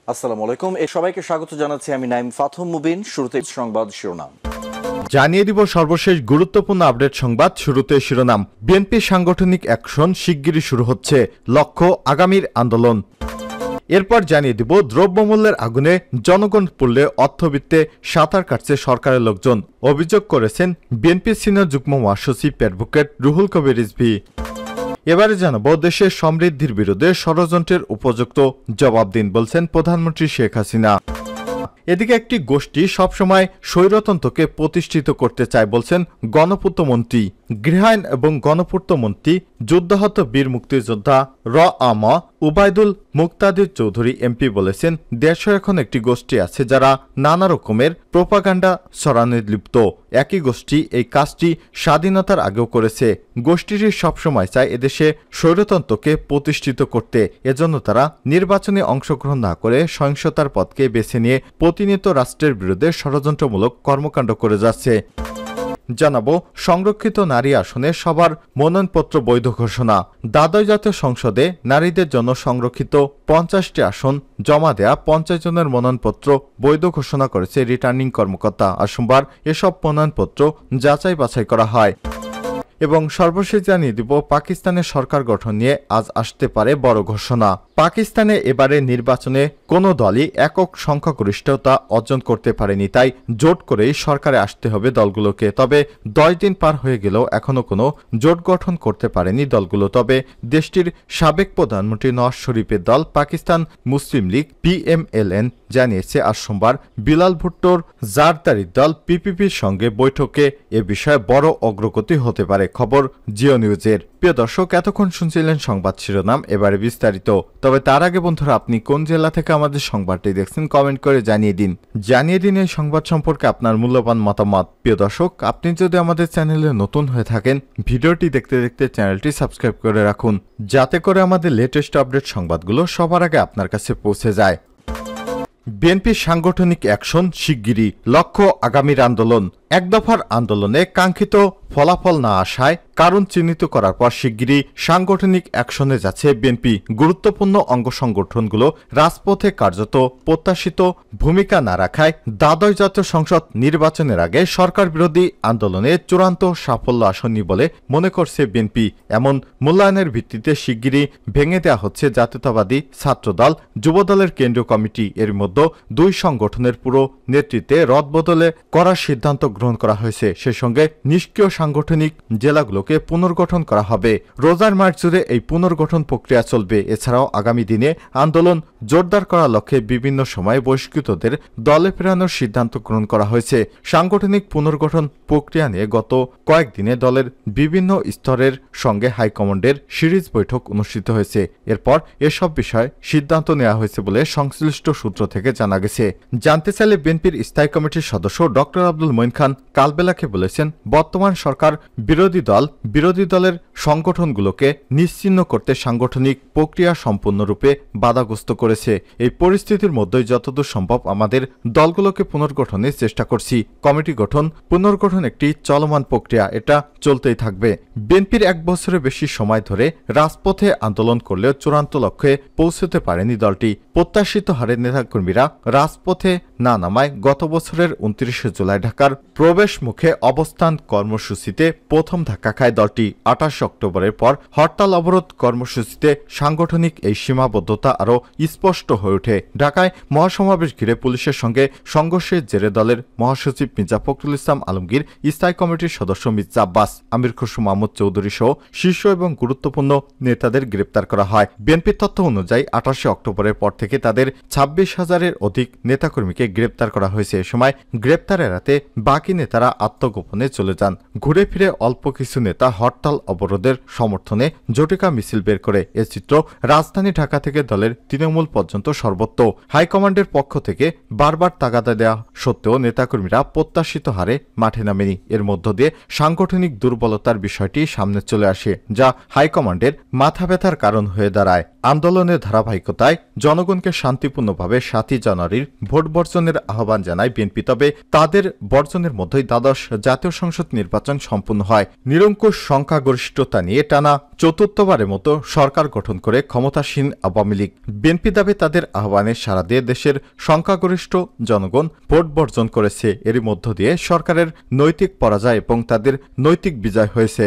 আসসালামু আলাইকুম। সবাইকে স্বাগত জানাচ্ছি আমি নাইম ফাথম মুবিন। শুরুতে সংবাদ শিরোনাম জানিয়ে দিব সর্বশেষ গুরুত্বপূর্ণ আপডেট সংবাদ। শুরুতে শিরোনাম। বিএনপি সাংগঠনিক অ্যাকশন শিগগিরই শুরু হচ্ছে, লক্ষ্য আগামীর আন্দোলন। এরপর জানিয়ে দিব দ্রব্যমূল্যের আগুনে জনগণ পুড়লে অর্থবিত্তে সাঁতার কাটছে সরকারের লোকজন, অভিযোগ করেছেন বিএনপি সিনিয়র যুগ্ম মহাসচিব অ্যাডভোকেট রুহুল কবির রিজভী। এবারে জানাবো দেশের সমৃদ্ধির বিরুদ্ধে ষড়যন্ত্রের উপযুক্ত জবাব দিন বলছেন প্রধানমন্ত্রী শেখ হাসিনা। এদিকে একটি গোষ্ঠী সবসময় স্বৈরতন্ত্রকে প্রতিষ্ঠিত করতে চায় বলছেন গণপূর্তমন্ত্রী। গৃহায়ন এবং গণপূর্তমন্ত্রী যুদ্ধাহত বীর মুক্তিযোদ্ধা আম উবায়দুল মুক্তাদির চৌধুরী এমপি বলেছেন, দেশে এখন একটি গোষ্ঠী আছে যারা নানা রকমের প্রোপাগান্ডা ছড়ানোয় লিপ্ত। একই গোষ্ঠী এই কাজটি স্বাধীনতার আগেও করেছে। গোষ্ঠীটি সবসময় চায় এদেশে স্বৈরতন্ত্রকে প্রতিষ্ঠিত করতে। এজন্য তারা নির্বাচনে অংশগ্রহণ না করে সহিংসতার পথকে বেছে নিয়ে প্রতিনিয়ত রাষ্ট্রের বিরুদ্ধে ষড়যন্ত্রমূলক কর্মকাণ্ড করে যাচ্ছে। জানাবো সংরক্ষিত নারী আসনে সবার মনোনয়নপত্র বৈধ ঘোষণা। দ্বাদশ জাতীয় সংসদে নারীদের জন্য সংরক্ষিত 50টি আসন জমা দেয়া 50 জনের মনোনয়নপত্র বৈধ ঘোষণা করেছে রিটার্নিং কর্মকর্তা। আর সোমবার এসব মনোনয়নপত্র যাচাই বাছাই করা হয়। এবং সর্বশেষ জানিয়ে দিব পাকিস্তানের সরকার গঠন নিয়ে আজ আসতে পারে বড় ঘোষণা। পাকিস্তানে এবারে নির্বাচনে কোনো দলই একক সংখ্যাগরিষ্ঠতা অর্জন করতে পারেনি, তাই জোট করেই সরকারে আসতে হবে দলগুলোকে। তবে 10 দিন পার হয়ে গেলেও এখনো কোনো জোট গঠন করতে পারেনি দলগুলো। তবে দেশটির সাবেক প্রধানমন্ত্রী নওয়াজ শরীফের দল পাকিস্তান মুসলিম লীগ PMLN জানিয়েছে আজ সোমবার বিলাল ভুট্টোর জারদারির দল পিপিপির সঙ্গে বৈঠকে এ বিষয়ে বড় অগ্রগতি হতে পারে। খবর জিও নিউজের। প্রিয় দর্শক, এতক্ষণ শুনছিলেন সংবাদ শিরোনাম, এবারে বিস্তারিত। তবে তার আগে বন্ধুরা, আপনি কোন জেলা থেকে আমাদের সংবাদটি দেখছেন কমেন্ট করে জানিয়ে দিন এই সংবাদ সম্পর্কে আপনার মূল্যবান মতামত। প্রিয় দর্শক, আপনি যদি আমাদের চ্যানেলে নতুন হয়ে থাকেন, ভিডিওটি দেখতে দেখতে চ্যানেলটি সাবস্ক্রাইব করে রাখুন, যাতে করে আমাদের লেটেস্ট আপডেট সংবাদগুলো সবার আগে আপনার কাছে পৌঁছে যায়। বিএনপির সাংগঠনিক অ্যাকশন শিগগিরই, লক্ষ্য আগামীর আন্দোলন। এক দফার আন্দোলনে কাঙ্ক্ষিত ফলাফল না আসায় কারণ চিহ্নিত করার পর শিগগিরই সাংগঠনিক অ্যাকশনে যাচ্ছে বিএনপি। গুরুত্বপূর্ণ অঙ্গ সংগঠনগুলো রাজপথে কার্যত প্রত্যাশিত ভূমিকা না রাখায় দ্বাদশ জাতীয় সংসদ নির্বাচনের আগে সরকার বিরোধী আন্দোলনে চূড়ান্ত সাফল্য আসেনি বলে মনে করছে বিএনপি। এমন মূল্যায়নের ভিত্তিতে শিগগিরই ভেঙে দেওয়া হচ্ছে জাতীয়তাবাদী ছাত্রদল, যুবদলের কেন্দ্রীয় কমিটি। এর মধ্যে দুই সংগঠনের পুরো নেতৃত্বে রদবদলে করার সিদ্ধান্ত গ্রহণ করা হয়েছে। সেই সঙ্গে নিষ্ক্রিয় সাংগঠনিক জেলাগুলোকে পুনর্গঠন করা হবে। রোজার মাস জুড়ে এই পুনর্গঠন প্রক্রিয়া চলবে। এছাড়াও আগামী দিনে আন্দোলন জোরদার করার লক্ষ্যে বিভিন্ন সময়ে বহিষ্কৃতদের দলে ফেরানোর সিদ্ধান্ত গ্রহণ করা হয়েছে। সাংগঠনিক পুনর্গঠন প্রক্রিয়া নিয়ে গত কয়েকদিনে দলের বিভিন্ন স্তরের সঙ্গে হাইকমান্ডের সিরিজ বৈঠক অনুষ্ঠিত হয়েছে। এরপর এসব বিষয়ে সিদ্ধান্ত নেওয়া হয়েছে বলে সংশ্লিষ্ট সূত্র থেকে জানা গেছে। জানতে চাইলে বিএনপির স্থায়ী কমিটির সদস্য ডক্টর আব্দুল মঈন খান কালবেলাকে বলেছেন, বর্তমান সরকার বিরোধী দলের সংগঠনগুলোকে নিশ্চিহ্ন করতে সাংগঠনিক প্রক্রিয়া সম্পূর্ণরূপে বাধাগ্রস্ত করেছে। এই পরিস্থিতির মধ্যেই যতদূর সম্ভব আমাদের দলগুলোকে পুনর্গঠনের চেষ্টা করছি। কমিটি গঠন পুনর্গঠন একটি চলমান প্রক্রিয়া, এটা চলতেই থাকবে। বিএনপির 1 বছরের বেশি সময় ধরে রাজপথে আন্দোলন করলেও চূড়ান্ত লক্ষ্যে পৌঁছতে পারেনি দলটি। প্রত্যাশিত হারে নেতাকর্মীরা রাজপথে না নামায় গত বছরের 29শে জুলাই ঢাকার প্রবেশ মুখে অবস্থান কর্মসূচিতে প্রথম ধাক্কা খায় দলটি। 28 অক্টোবরের পর হরতাল অবরোধ কর্মসূচিতে সাংগঠনিক এই সীমাবদ্ধতা আরও স্পষ্ট হয়ে ওঠে। ঢাকায় মহাসমাবেশ ঘিরে পুলিশের সঙ্গে সংঘর্ষের জেরে দলের মহাসচিব মির্জা ফখরুল ইসলাম আলমগীর, স্থায়ী কমিটির সদস্য মির্জা আব্বাস, আমির খসরু মাহমুদ চৌধুরী সহ শীর্ষ এবং গুরুত্বপূর্ণ নেতাদের গ্রেপ্তার করা হয়। বিএনপির তথ্য অনুযায়ী 28 অক্টোবরের পর থেকে তাদের 26,000-এর অধিক নেতাকর্মীকে গ্রেপ্তার করা হয়েছে। এ সময় গ্রেপ্তার এড়াতে বাকি নেতারা আত্মগোপনে চলে যান। ঘুরে ফিরে অল্প কিছু নেতা হরতাল অবরোধের সমর্থনে জটিকা মিছিল বের করে। এ চিত্র রাজধানী ঢাকা থেকে দলের তৃণমূল পর্যন্ত সর্বত্র। হাইকমান্ডের পক্ষ থেকে বারবার তাগাদা দেওয়া সত্ত্বেও নেতাকর্মীরা প্রত্যাশিত হারে মাঠে নামেনি। এর মধ্য দিয়ে সাংগঠনিক দুর্বলতার বিষয়টি সামনে চলে আসে, যা হাইকমান্ডের মাথা ব্যথার কারণ হয়ে দাঁড়ায়। আন্দোলনের ধারাবাহিকতায় জনগণকে শান্তিপূর্ণভাবে 7 জানুয়ারির ভোট বর্জন বর্জনের আহ্বান জানায় বিএনপি। তবে তাদের বর্জনের মধ্যেই দ্বাদশ জাতীয় সংসদ নির্বাচন সম্পূর্ণ হয়। নিরঙ্কুশ সংখ্যাগরিষ্ঠতা নিয়ে টানা চতুর্থবারের মতো সরকার গঠন করে ক্ষমতাসীন আওয়ামী লীগ। বিএনপি দাবি তাদের আহ্বানে সাড়া দিয়ে দেশের সংখ্যাগরিষ্ঠ জনগণ ভোট বর্জন করেছে। এরই মধ্য দিয়ে সরকারের নৈতিক পরাজয় এবং তাদের নৈতিক বিজয় হয়েছে।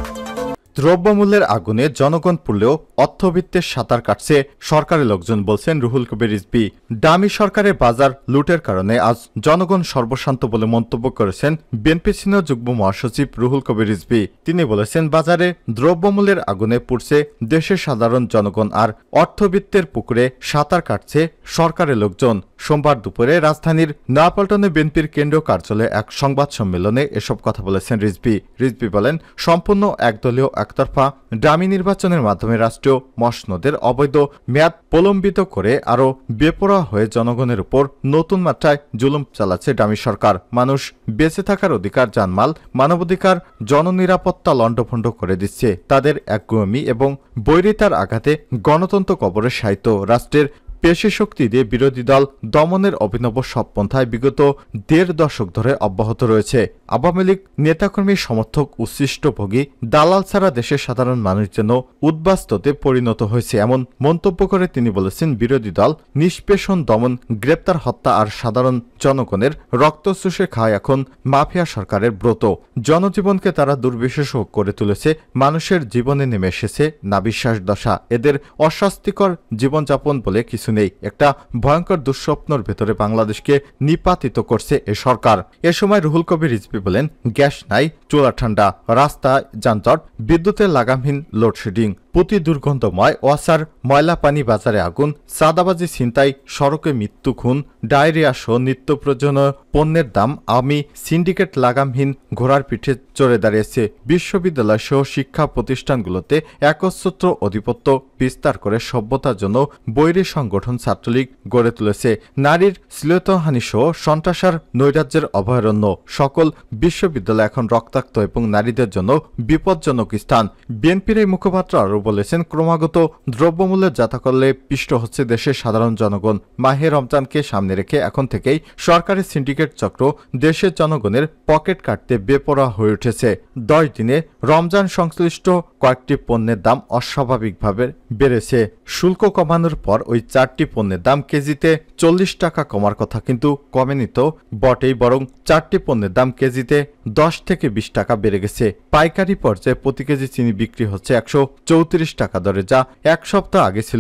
দ্রব্যমূল্যের আগুনে জনগণ পুড়লেও অর্থবিত্তের সাঁতার কাটছে সরকারি লোকজন, বলছেন রুহুল কবির রিজভী। দামি সরকারের বাজার লুটের কারণে আজ জনগণ সর্বশান্ত বলে মন্তব্য করেছেন বিএনপি সিনিয়র যুগ্ম মহাসচিব রুহুল কবির রিজভী। তিনি বলেছেন, বাজারে দ্রব্যমূল্যের আগুনে পুড়ছে দেশের সাধারণ জনগণ, আর অর্থবিত্তের পুকুরে সাঁতার কাটছে সরকারের লোকজন। সোমবার দুপুরে রাজধানীর নয়াপল্টনে বিএনপির কেন্দ্রীয় কার্যালয়ে এক সংবাদ সম্মেলনে এসব কথা বলেছেন রিজভী। রিজভী বলেন, সম্পূর্ণ একদলীয় একতরফা ডামি নির্বাচনের মাধ্যমে রাষ্ট্রীয় মসনদের অবৈধ মেয়াদ প্রলম্বিত করে আরও বেপরোয়া হয়ে জনগণের উপর নতুন মাত্রায় জুলুম চালাচ্ছে ডামি সরকার। মানুষ বেঁচে থাকার অধিকার, জানমাল, মানবাধিকার, জননিরাপত্তা লণ্ডভণ্ড করে দিচ্ছে। তাদের একগুঁয়েমি এবং বৈরিতার আঘাতে গণতন্ত্র কবরে শায়িত। রাষ্ট্রের পেশি শক্তি দিয়ে বিরোধী দল দমনের অভিনব সব পন্থায় বিগত ১.৫ দশক ধরে অব্যাহত রয়েছে। আওয়ামী লীগ নেতাকর্মী সমর্থক উচ্ছিষ্টভোগী দালাল ছাড়া দেশের সাধারণ মানুষ যেন উদ্বাস্তুতে পরিণত হয়েছে, এমন মন্তব্য করে তিনি বলেছেন, বিরোধী দল নিষ্পেষণ, দমন, গ্রেপ্তার, হত্যা আর সাধারণ জনগণের রক্ত চুষে খায় এখন মাফিয়া সরকারের ব্রত। জনজীবনকে তারা দুর্বিষহ করে তুলেছে। মানুষের জীবনে নেমে এসেছে নাবিশ্বাস দশা। এদের অস্বাস্থ্যকর জীবনযাপন বলে কিছু নেই। একটা ভয়ঙ্কর দুঃস্বপ্নর ভেতরে বাংলাদেশকে নিপাতিত করছে এ সরকার। এ সময় রুহুল কবির রিজভী বলেন, গ্যাস নাই, চুলা ঠান্ডা, রাস্তায় যানজট, বিদ্যুতের লাগামহীন লোডশেডিং, প্রতি দুর্গন্ধময় ওয়াসার ময়লা পানি, বাজারে আগুন, চাঁদাবাজি, ছিনতাই, সড়কে মৃত্যু, খুন, ডায়রিয়া সহ নিত্য প্রয়োজনীয় পণ্যের দাম, আমি সিন্ডিকেট লাগামহীন ঘোড়ার পিঠে চড়ে দাঁড়িয়েছে। বিশ্ববিদ্যালয় সহ শিক্ষা প্রতিষ্ঠানগুলোতে একচ্ছত্র আধিপত্য বিস্তার করে সভ্যতার জন্য বৈরী সংগঠন ছাত্রলীগ গড়ে তুলেছে। নারীর শ্লীলতাহানি সহ সন্ত্রাসার নৈরাজ্যের অভয়ারণ্য। সকল বিশ্ববিদ্যালয় এখন রক্তাক্ত এবং নারীদের জন্য বিপজ্জনক স্থান। বিএনপির এই মুখপাত্র আরও বলেছেন, ক্রমাগত দ্রব্যমূল্যের জাতাকলে পিষ্ট হচ্ছে দেশের সাধারণ জনগণ। মাহে রমজানকে সামনে রেখে এখন থেকেই সরকারি সিন্ডিকেট চক্র দেশের জনগণের পকেট কাটতে বেপরোয়া হয়ে উঠেছে। 10 দিনে রমজান সংশ্লিষ্ট কয়েকটি পণ্যের দাম অস্বাভাবিকভাবে বেড়েছে। শুল্ক কমানোর পর ওই 4টি পণ্যের দাম কেজিতে 40 টাকা কমার কথা, কিন্তু কমেনি তো বটেই, বরং 4টি পণ্যের দাম কেজিতে 10 থেকে 20 টাকা বেড়ে গেছে। পাইকারি পর্যায়ে প্রতি কেজি চিনি বিক্রি হচ্ছে 134 টাকা দরে, যা এক সপ্তাহ আগে ছিল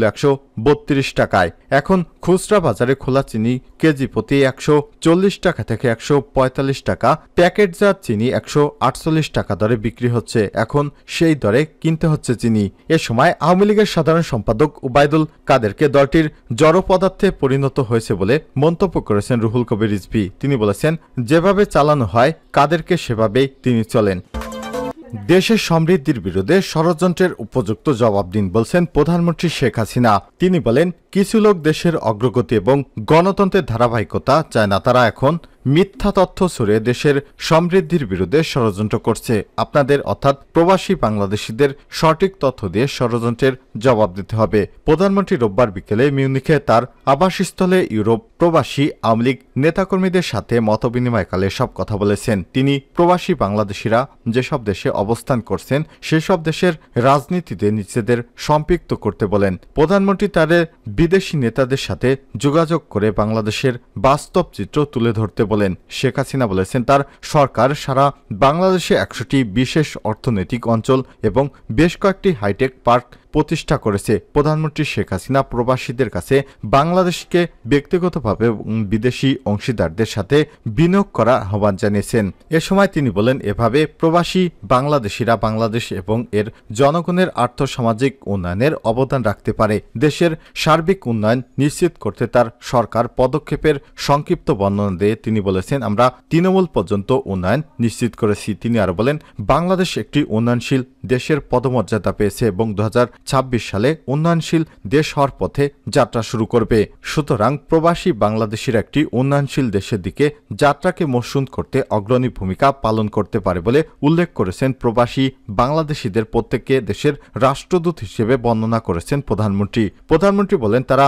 132 টাকায়। এখন খুচরা বাজারে খোলা চিনি কেজি প্রতি 140 টাকা থেকে 145 টাকা, প্যাকেটজাত চিনি 148 টাকা দরে বিক্রি হচ্ছে। এখন সেই দরে কিনতে হচ্ছে চিনি। এ সময় আওয়ামী লীগের সাধারণ সম্পাদক ওবায়দুল কাদেরকে দলটির জড় পদার্থে পরিণত হয়েছে বলে মন্তব্য করেছেন রুহুল কবির রিজভী। তিনি বলেছেন, যেভাবে চালানো হয় কাদেরকে সেভাবেই তিনি চলেন। দেশের সমৃদ্ধির বিরুদ্ধে ষড়যন্ত্রের উপযুক্ত জবাব দিন, বলছেন প্রধানমন্ত্রী শেখ হাসিনা। তিনি বলেন, কিছু লোক দেশের অগ্রগতি এবং গণতন্ত্রের ধারাবাহিকতা চায় না। তারা এখন মিথ্যা তথ্য ছড়িয়ে দেশের সমৃদ্ধির বিরুদ্ধে ষড়যন্ত্র করছে। আপনাদের অর্থাৎ প্রবাসী বাংলাদেশিদের সঠিক তথ্য দিয়ে ষড়যন্ত্রের জবাব দিতে হবে। প্রধানমন্ত্রী রোববার বিকেলে মিউনিখে তার আবাসস্থলে ইউরোপ প্রবাসী আওয়ামী লীগ নেতাকর্মীদের সাথে মতবিনিময়কালে সব কথা বলেছেন। তিনি প্রবাসী বাংলাদেশিরা যেসব দেশে অবস্থান করছেন সেসব দেশের রাজনীতিতে নিজেদের সম্পৃক্ত করতে বলেন। প্রধানমন্ত্রী তাদের বিদেশি নেতাদের সাথে যোগাযোগ করে বাংলাদেশের বাস্তব চিত্র তুলে ধরতে বলেন। শেখ হাসিনা বলেছেন, তার সরকার সারা বাংলাদেশে 100টি বিশেষ অর্থনৈতিক অঞ্চল এবং বেশ কয়েকটি হাইটেক পার্ক প্রতিষ্ঠা করেছে। প্রধানমন্ত্রী শেখ হাসিনা প্রবাসীদের কাছে বাংলাদেশকে ব্যক্তিগতভাবে বিদেশি অংশীদারদের সাথে বিনিয়োগ করার আহ্বান জানিয়েছেন। এ সময় তিনি বলেন, এভাবে প্রবাসী বাংলাদেশিরা বাংলাদেশ এবং এর জনগণের আর্থসামাজিক উন্নয়নের অবদান রাখতে পারে। দেশের সার্বিক উন্নয়ন নিশ্চিত করতে তার সরকার পদক্ষেপের সংক্ষিপ্ত বর্ণনা দিয়ে তিনি বলেছেন, আমরা তৃণমূল পর্যন্ত উন্নয়ন নিশ্চিত করেছি। তিনি আরো বলেন, বাংলাদেশ একটি উন্নয়নশীল দেশের পদমর্যাদা পেয়েছে এবং সালে উন্নয়নশীল দেশ হওয়ার পথে যাত্রা শুরু করবে। সুতরাং প্রবাসী বাংলাদেশের একটি উন্নয়নশীল দেশের দিকে যাত্রাকে মসৃণ করতে অগ্রণী ভূমিকা পালন করতে পারে বলে উল্লেখ করেছেন প্রবাসী বাংলাদেশিদের প্রত্যেককে দেশের রাষ্ট্রদূত হিসেবে বর্ণনা করেছেন প্রধানমন্ত্রী। প্রধানমন্ত্রী বলেন তারা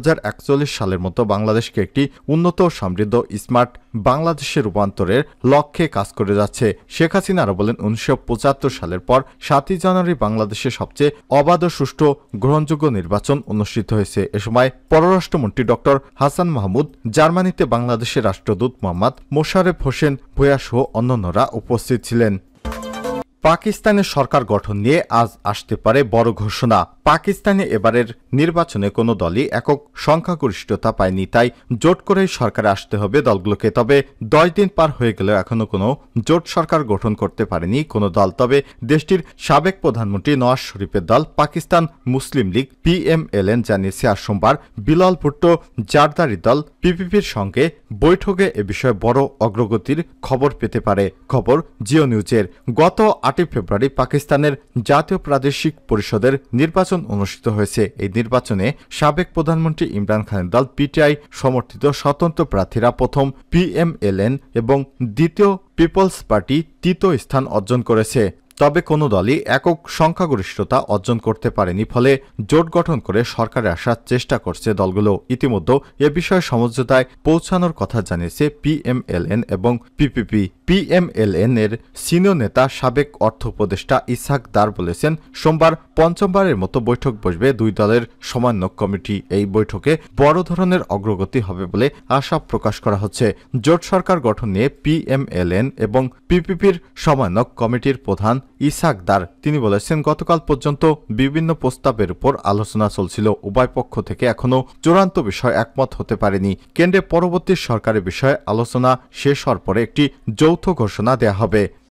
2041 সালের মতো বাংলাদেশকে একটি উন্নত সমৃদ্ধ স্মার্ট বাংলাদেশের রূপান্তরের লক্ষ্যে কাজ করে যাচ্ছে। শেখ হাসিনা আরও বলেন 1975 সালের পর 7 জানুয়ারি বাংলাদেশে সবচেয়ে অবাধ ও সুষ্ঠু গ্রহণযোগ্য নির্বাচন অনুষ্ঠিত হয়েছে। এ সময় পররাষ্ট্রমন্ত্রী ডক্টর হাসান মাহমুদ, জার্মানিতে বাংলাদেশের রাষ্ট্রদূত মোহাম্মদ মোশারেফ হোসেন ভূঁইয়া সহ অন্যান্যরা উপস্থিত ছিলেন। পাকিস্তানের সরকার গঠন নিয়ে আজ আসতে পারে বড় ঘোষণা। পাকিস্তানে এবারের নির্বাচনে কোনো দলই একক সংখ্যাগরিষ্ঠতা পায়নি, তাই জোট করেই সরকারে আসতে হবে দলগুলোকে। তবে 10 দিন পার হয়ে গেলেও এখনো কোনো জোট সরকার গঠন করতে পারেনি কোনো দল। তবে দেশটির সাবেক প্রধানমন্ত্রী নওয়াজ শরীফের দল পাকিস্তান মুসলিম লীগ PMLN জানিয়েছে আজ সোমবার বিলাল ভুট্টো জারদারি দল PPPর সঙ্গে বৈঠকে এ বিষয়ে বড় অগ্রগতির খবর পেতে পারে। খবর জিও নিউজের। গত 8 ফেব্রুয়ারি পাকিস্তানের জাতীয় প্রাদেশিক পরিষদের নির্বাচন অনুষ্ঠিত হয়েছে। এই নির্বাচনে সাবেক প্রধানমন্ত্রী ইমরান খানের দল PTI সমর্থিত স্বতন্ত্র প্রার্থীরা প্রথম, PMLN এবং দ্বিতীয় পিপলস পার্টি তৃতীয় স্থান অর্জন করেছে। তবে কোনো দলই একক সংখ্যাগরিষ্ঠতা অর্জন করতে পারেনি, ফলে জোট গঠন করে সরকারে আসার চেষ্টা করছে দলগুলো। ইতিমধ্যে এ বিষয়ে সমঝোতায় পৌঁছানোর কথা জানিয়েছে PMLN এবং PPP। PMLN এর সিনিয়র নেতা সাবেক অর্থ উপদেষ্টা ইসহাক দার বলেছেন সোমবার পঞ্চমবারের মতো বৈঠক বসবে দুই দলের সমন্বয় কমিটি। এই বৈঠকে বড় ধরনের অগ্রগতি হবে বলে আশা প্রকাশ করা হচ্ছে। জোট সরকার গঠন নিয়ে PMLN এবং PPPর সমন্বয় কমিটির প্রধান ইসহাক দার তিনি বলেছেন গতকাল পর্যন্ত বিভিন্ন প্রস্তাবের উপর আলোচনা চলছিল। উভয় পক্ষ থেকে এখনো চূড়ান্ত বিষয় একমত হতে পারেনি। কেন্দ্রে পরবর্তী সরকারের বিষয়ে আলোচনা শেষ হওয়ার পরে একটি যৌথ ঘোষণা দেয়া হবে।